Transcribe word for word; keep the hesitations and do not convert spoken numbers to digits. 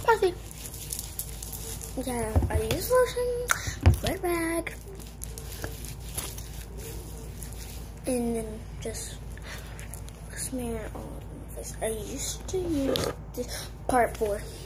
Okay. Yeah, I use lotion, wet rag, and then just smear it all on my face. I used to use this part four.